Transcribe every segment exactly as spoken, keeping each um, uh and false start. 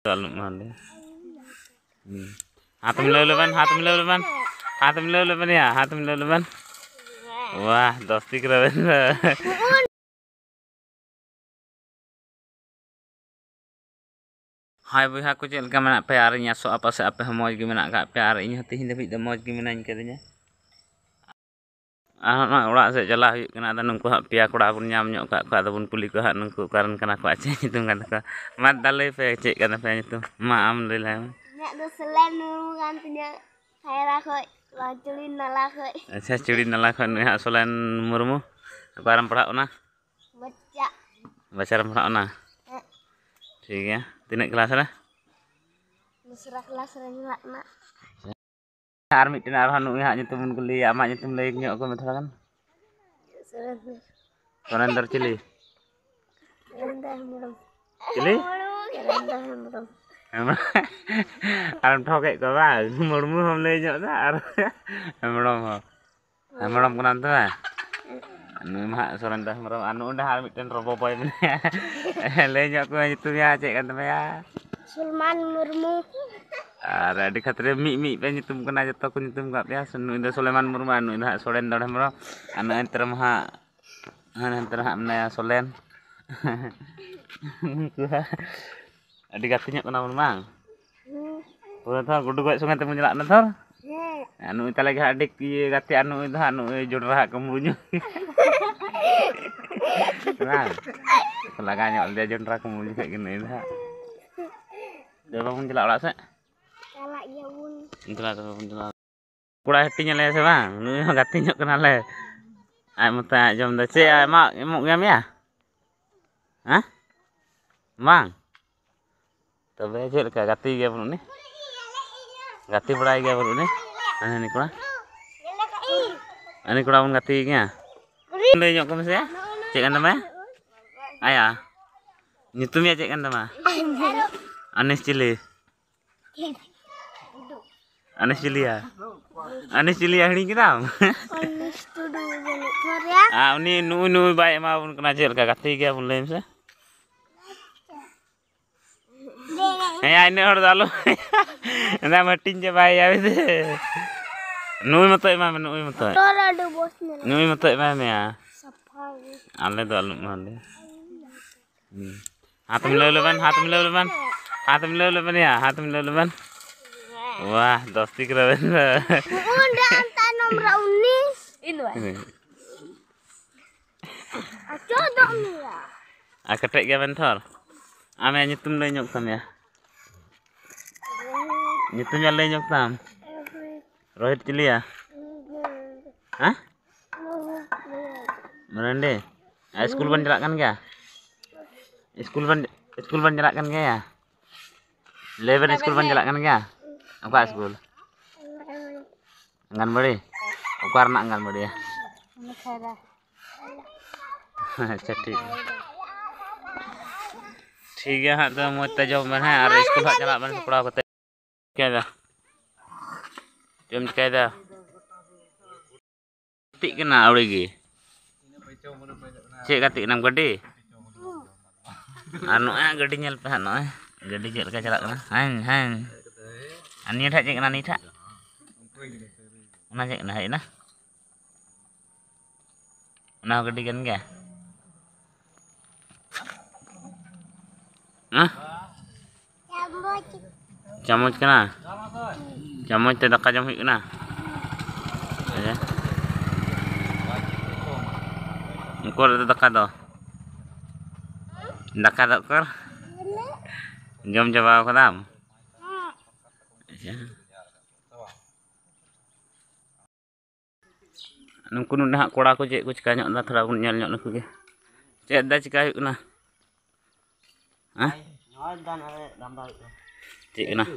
Salum male. Hatum leleban, hatum leleban, hatum leleban ya, hatum leleban. Wah, dosti keren. Hai boyha ko chel ka mena pe ar nya so apa se apa moj gi mena ka pe ar inya tihin dabi da moj gi menañ kadanya. Ah na orak se chalah huyuk kana da nungku hak pia kora bun nyam nyok ka ka da bun kuli ko hak nungku karan kana ko ace nyitung kan ka. Mat dale pe cek kan pe nyitung. Ma am le la. Nek do selen nu kan punya kaira ko lanculin nala ko. Acha culin nala ko ni hak solen murmu. Karam pernah ona. Baca. Baca pernah ona. ठीक है तीन class रे Musra kelas renyak nak. Ar mitin ar hanu ya nyutum kuli amak nyutum lagi nyok ko metha kan. Surender Cili. Rendah muram. Cili? Rendah muram. Aram thokek ko ba, murmu hom le nyok ta ar. Muram ho. Muram kunan ta. Anu mah surender muram anu udah ar mitin robo boy men. Le nyok ko nyutum ya cek kan ta ya. Sulman Murmu. Ada di khatre mi mi pe nyutum kena joto ku nyutum ka ya sunu inda Soleman Murmu anu inda solen dor mero anu enter mah han enter hak mena solen. Adi gatinya kena mang. Pura thar gudu goi sungai temu nyelak na thar. Anu ita lagi adik ieu gati anu itu anu jodra kemunyu. Nah. Kelaganya dia jodra kemunyu kayak gini dah. Dia bangun jelak orak se. Kalak ya bun. Itulah tu jelak. Kura hatinya le se bang. Nu gatinya kena le. Ai muta jom da ce ai mak emuk ngam ya. Hah? Mang. Tobe cek ka gati ge bun ni. Gati berai ge bun ni. Ana ni kura. Ani kura bun gati nya. Le nyok kom se ya. Cek kan tama. Aya. Nyutum ya cek kan tama. Anis Cili. Anis Cili ya. Anis Cili ya hini kiram. Anis tu dulu balik Korea. Ah ini nu nu baik mah pun kena cel ka gati ge pun lem se. Ya ini hor dalu. Anda matin je baik ya wis. Nu matoy mah nu matoy. Tora do bosnya. Nu matoy mah ya. Safari. Ale dalu mah le. Hatum leleban, hatum leleban. Hatum leleban ya, hatum leleban. Wah, dosti keren. Udah antar nomor unis. Ini wah. Aco dong ya. Ah ketek ge bentor. Ame nyutum le nyok tam ya. Nyutum ya le nyok tam. Rohit Cili ya. Hah? Merende. Ah school ban jelak kan ga? School ban school ban jelak kan ga ya? Level school ban jelak kan ga? Apa school? Angan bari. Ukar nak angan bari ya. अच्छा ठीक ठीक है हाँ तो मोटा job में है और स्कूल हाथ चला बन पड़ा को क्या दा जम क्या दा tik kena awal lagi cek katik enam gede anu ah gede nyel pe anu eh gede cek ka celak kena hang hang ani dak cek kena ni dak mana cek kena hai nah nah gede kan ga Hah? Camut kena? Camut tidak kajam hik kena? Ya. Engkau ada dekat tu? Dekat tak kor? Jom coba aku tam. Ya. Nungku nunda hak kora aku cek aku cekah nyok dah terang nyal nyok nak ke. Cek dah cekah hik kena? Hah? ठीक है ना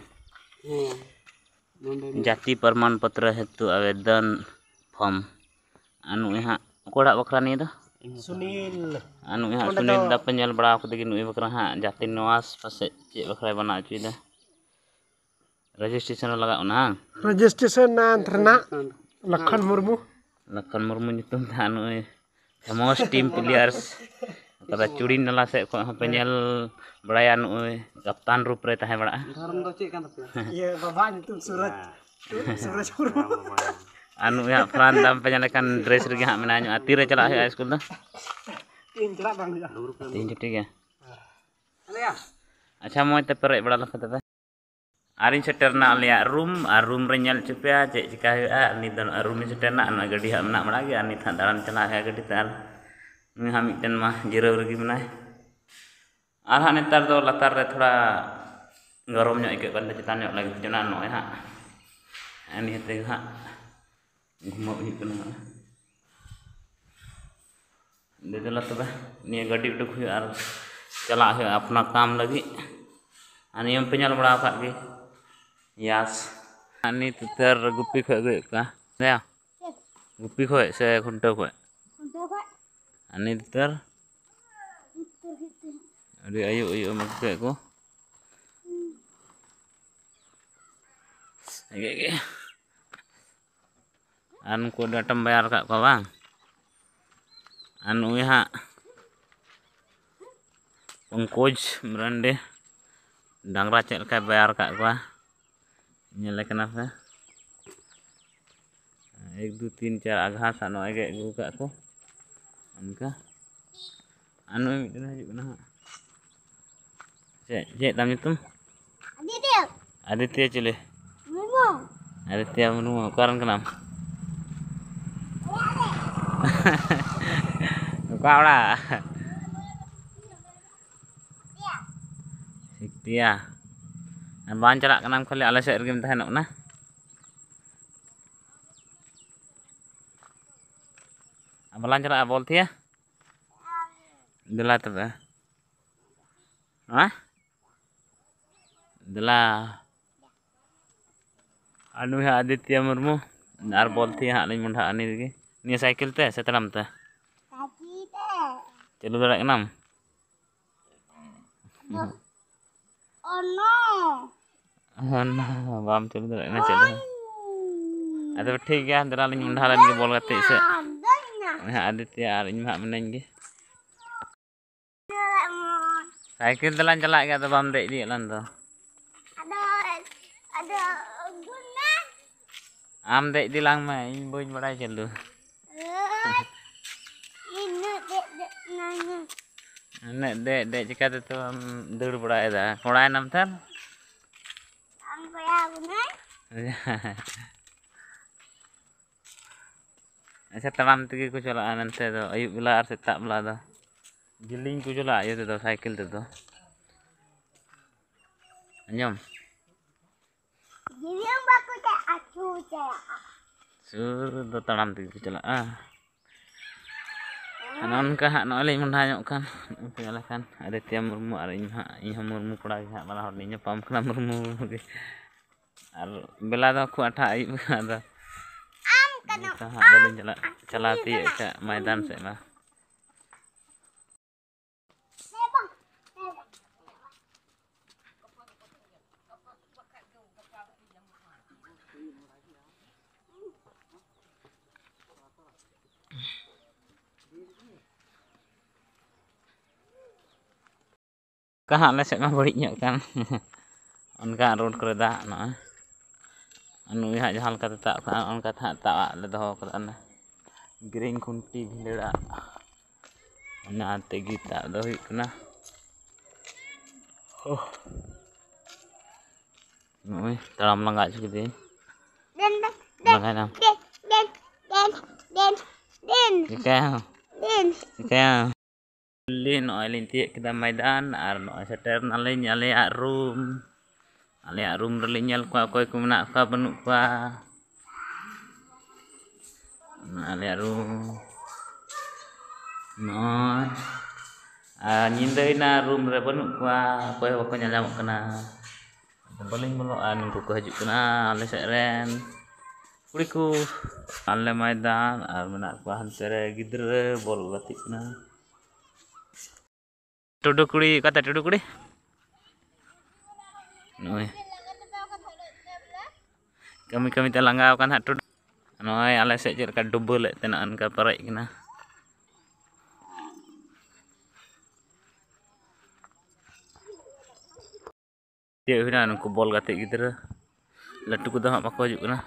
जाति प्रमाण पत्र हेतु आवेदन form anu यहाँ कोड़ा बकरा नहीं दा सुनील anu यहाँ सुनील दा पेंजल बड़ा को देखिए नुई बकरा हाँ जाति नवास पासे चे बकरा बना चुई दा रजिस्ट्रेशन लगा उना रजिस्ट्रेशन ना अंतरना लखन मुर्मू लखन मुर्मू नितुम दा anu फेमस टीम प्लेयर्स ᱛᱚᱵᱮ ᱪᱩᱲᱤ ᱱᱟᱞᱟ ᱥᱮᱫ ᱠᱷᱚᱱ ᱦᱚᱸᱯᱮ ᱧᱮᱞ ᱵᱟᱲᱟᱭᱟ ᱱᱩᱭ ᱠᱟᱯᱛᱟᱱ ᱨᱩᱯ ᱨᱮ ᱛᱟᱦᱮᱸ ᱵᱟᱲᱟᱜᱼᱟ धर्म दो चेक kan tapi iya bapak itu surat surat suruh ᱟᱨ ᱱᱩᱭ ᱦᱟᱸᱜ ᱯᱷᱨᱟᱱ ᱫᱟᱢ ᱯᱮ ᱧᱮᱞ ᱞᱮᱠᱷᱟᱱ ᱰᱨᱮᱥ ᱨᱮᱜᱮ ᱦᱟᱸᱜ ᱢᱮᱱᱟᱭᱟ ᱧᱚᱜᱼᱟ ᱛᱤᱨᱮ ᱪᱟᱞᱟᱜ ᱦᱩᱭᱩᱜᱼᱟ ᱥᱠᱩᱞ ᱫᱚ tin celak bang ya ᱛᱤᱦᱤᱧ ᱪᱷᱩᱴᱤ ᱜᱮᱭᱟ ya ᱟᱪᱪᱷᱟ ᱢᱚᱡᱽ te ᱯᱮᱨᱮᱡ ᱵᱟᱲᱟ ᱞᱮᱠᱷᱟᱱ ᱛᱚᱵᱮ ᱟᱨᱤᱧ ᱥᱮᱴᱮᱨᱱᱟ ᱟᱞᱮᱭᱟᱜ ᱨᱩᱢ ᱟᱨ ᱨᱩᱢ ᱨᱮ ᱧᱮᱞ ᱦᱚᱪᱚ ᱯᱮᱭᱟ ᱪᱮᱫ ᱪᱤᱠᱟ ᱦᱩᱭᱩᱜᱼᱟ ᱱᱤᱛ ᱫᱚ ᱱᱚᱜᱼᱚᱭ ᱨᱩᱢᱤᱧ ᱥᱮᱴᱮᱨᱱᱟ ᱱᱚᱜᱼᱚᱭ ᱜᱟᱹᱰᱤ ᱦᱟᱸᱜ ᱢᱮᱱᱟᱜ ᱵᱟᱲᱟ ᱜᱮᱭᱟ ᱟᱨ ᱱᱤᱛ ᱦᱟᱸᱜ ᱫᱟᱬᱟᱱ ᱪᱟᱞᱟᱜ ᱦᱩᱭᱩᱜᱼᱟ ᱜᱟᱹᱰᱤ ᱛᱮ ᱟᱨ ᱱᱩᱭ ᱦᱟᱸᱜ ᱢᱤᱫᱴᱮᱱ ᱢᱟ ᱡᱤᱨᱟᱹᱣ ᱨᱮᱜᱮ ᱢᱮᱱᱟᱭ ᱟᱨ ᱦᱟᱸᱜ ᱱᱮᱛᱟर ᱫᱚ ᱞᱟᱛᱟᱨ ᱨᱮ ᱛᱷᱚᱲᱟ गरम ᱧᱚᱜ ᱟᱹᱭᱠᱟᱹᱜ ᱠᱟᱱ ᱛᱮ ᱪᱮᱛᱟन ᱧᱚᱜ ᱞᱟᱹᱜᱤᱫ ᱡᱚᱱᱟ ᱱᱚᱜᱼᱚᱭ ᱦᱟᱸᱜ ᱱᱤᱭᱟᱹ ᱛᱮᱜᱮ ᱦᱟᱸᱜ घुमाव ᱦᱩᱭᱩᱜ ᱠᱟᱱᱟ ᱫᱮᱫᱮᱞᱟ ᱛᱚᱵᱮ ᱱᱤᱭᱟᱹ ᱜᱟᱹᱰᱤ ᱩᱰᱩᱠ ᱦᱩᱭᱩᱜᱼᱟ ᱟᱨ ᱪᱟᱞᱟᱜ ᱦᱩᱭᱩᱜᱼᱟ ᱟᱯᱱᱟ ᱠᱟᱢ ᱞᱟᱹᱜᱤᱫ ᱟᱨ ᱱᱤᱭᱟᱹ ᱯᱮ ᱧᱮᱞ ᱵᱟᱲᱟ ᱟᱠᱟᱫ ᱜᱮ ᱭᱟᱥ ᱱᱤᱛ ᱩᱛᱟᱹᱨ ᱜᱩᱯᱤ ᱠᱷᱚᱡ ᱟᱹᱜᱩᱭᱮᱫ ᱠᱚᱣᱟ ᱫᱮᱭᱟ ᱜᱩᱯᱤ ᱠᱷᱚᱡ ᱥᱮ ᱠᱷᱩᱱᱴᱟᱹᱣ ᱠᱷᱚᱡ ᱟᱨ ᱱᱤᱛ ᱩᱛᱟᱹᱨ ᱟᱹᱰᱤ ᱟᱹᱭᱩᱵ ᱟᱹᱭᱩᱵ ᱮᱢ ᱟᱹᱜᱩ ᱠᱮᱫ ᱠᱚ ᱜᱮ ᱟᱨ ᱱᱩᱠᱩ ᱰᱟᱴᱟᱢ ᱵᱟᱭᱟᱨ ᱟᱠᱟᱫ ᱠᱚᱣᱟ ᱵᱟᱝ ᱟᱨ ᱱᱩᱭ ᱦᱟᱸᱜ ᱯᱚᱝᱠᱚᱡᱽ ᱢᱟᱨᱟᱱᱰᱤ ᱰᱟᱝᱨᱟ ᱪᱮᱫ ᱞᱮᱠᱟᱭ ᱵᱟᱭᱟᱨ ᱟᱠᱟᱫ ᱠᱚᱣᱟ ᱧᱮᱞᱮ ᱠᱟᱱᱟ ᱯᱮ एक दो तीन चार आघास नॉय गे अगू का को उनका अनु मिटन हजू कना चे चे ताम तुम आदित्य आदित्य चले मुर्मू आदित्य मुर्मू कारण कना का ओड़ा सिकतिया बान चला कना खाली आले सेद रेगेम तहनोग ना बालां चला बॉल थिया दिला तबे हाँ दिला अनु है आदित्य मुर्मू और बॉल थिया हाँ लिंग मुंडा अनी गे निया साइकिल ते से तड़ाम ते चलू दड़ा कनाम oh no ना बाम चलू दड़ा ना चलू अदो ठीक गया दिला लिंग मुंडा लाइन के बॉल गाते से आदित्य और इन हाँ मनाएंगे साइकिल दलान चला गया तो बाम दे दिए लन तो ada ada guna आम दे दिलांग में इन बोझ बड़ा चलू ini dek dek nanya ने दे दे चिका तो दौड़ बड़ा है कोड़ा नाम थर ang kaya guna अच्छा तमाम तक को चला नंते दो अयुब बेला और सेता बेला दो जिलिंग को चला ये तो साइकिल ते दो Anjum jadi yang baku cak aku cak सुर दो तमाम तक को चला आ अनन का हां नले मुंडा ᱧᱚᱜ kan पेला kan आदित्य मुर्मू और इन हां इन मुर्मू कोड़ा हां बाला हर नि पाम खना मुर्मू और बेला दो को अठा अयुब दा हाँ बलिंग चला चलाती है मैदान से ना कहाँ ले से मा बड़ी ᱧᱚᱜ kan उनका रोड करे दा ना नुई हाँ जहाँ लगा ता उनका था ता ले दो करना ग्रीन खुंटी भिलेड़ा ना तेगी ता दो हुई कना नुई तड़ाम लंगा चुकी दी den den लंगा ना den den den den den क्या den क्या लिन ऑयलिन तिये किदा मैदान और नॉय सेटर नाले आले रूम आले रूम रे लिᱧᱮल को कोई को मेना को बनु को आले रूम नॉय आ निंदैना रूम रे बनु को कोई बको ᱧᱮᱞ कना बलिंग बोलो आ नुकु को हजू कना आले सेट रेन कुड़ी को आले मैदान और मेना को हंते रे गिद्रे बॉल गाती कना टुडू कुड़ी कता टुडू कुड़ी नोय कमी कमी ते लंगाव kan hak टुडू नोय आले से चेर का डुबल तेना अनका परेज कना Dia hina nungku bol gatik gitu. Latu ko dah bako hijau kena.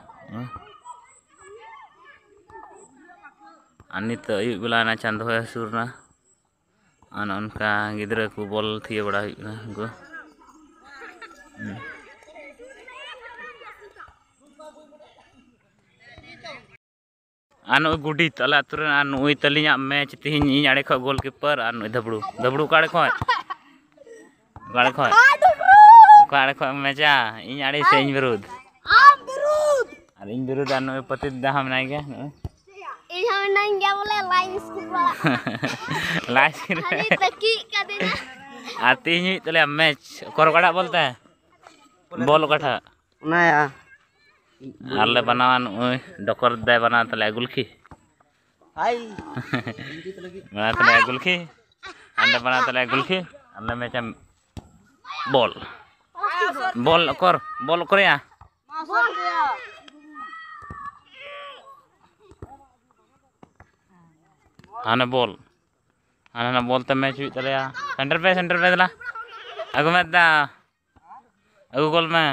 Ani to ayub bela na chando hoy surna. Ana unka gidra ko bol thiye bada hijau kena go. Anu gudi tala aturan anu ui talinya match tihin ini ade kho goalkeeper anu dabdu dabdu kade kho kade kho kade kho match a ini ade sein birud am birud ar in birud anu patid dah ham nai ge ini ham nai ge bole line school wala last hali taki kadena आती ही तले match core कड़ा बोलते हैं ball कटा ना या आले बनावन ओए डकर दे बना तले गुलखी हाय बना तले गुलखी अंडे बना तले गुलखी आले मैच बॉल बॉल कर बॉल कर या आने बॉल आने ना बॉल तो मैच हुई तले या सेंटर पे सेंटर पे तला अगु में दा अगु गोल में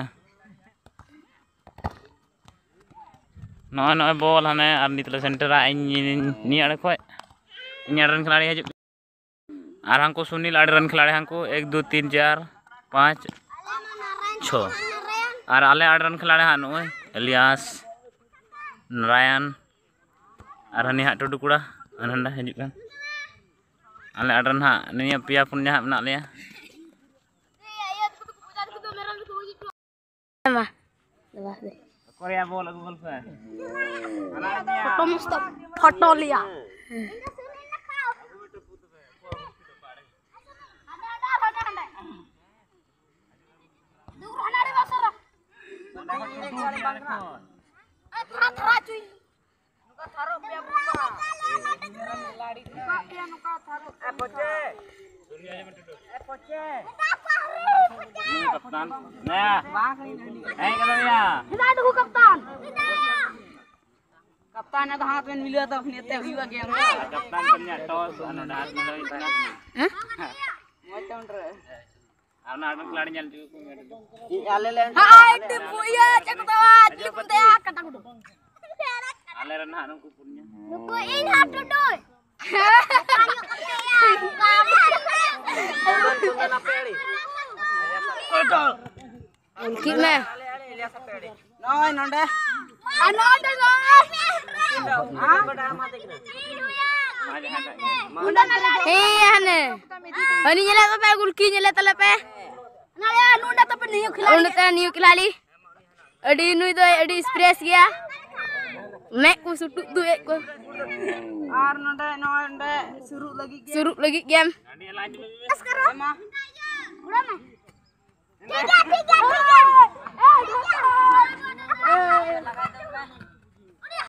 नॉय नॉय बॉल हने और नितले सेंटर आ नी आड़े खोय नी आड़े रन खिलाड़ी हजू और हमको सुनील आड़े रन खिलाड़ी हमको एक दो तीन चार पाँच छः और आले आड़े रन खिलाड़ी हाँ नॉय एलियास नारायण और हनी हाथ टुडुकुड़ा अनहंडा हजू kan आले आड़े रन हाँ निया पिया पुन्या हाँ बना लिया Ma. Lepas deh. Korea bol aku gol pe. Foto mesti foto lihat. Kaptan. Nah. Eh kata dia. Kita ada kapten. कप्तान है तो हाथ में मिला तो अपने ते हुआ game Kaptan punya tos anu dah mulai sana. Hah? macam रे Anu anu kelari nyal juga. आले ले Hai, tipu ya, cakap tawa, telepon teh kata kudu. Ale ran anu ku punya. Nuku in hat dulu. Gimana? नॉय नंडे Ano ada no? Eh, ane. Ani nyala apa gulki nyala telepe. Naya nunda tapi niu khilali. Nunda tapi niu khilali. Adi nui tu adi express gया. Mek ku sutuk tu ek ku. आर नंडे नॉय नंडे शुरू लगी game Suruh lagi game. Ani lain dulu. Sekarang. Udah mah. Tiga tiga.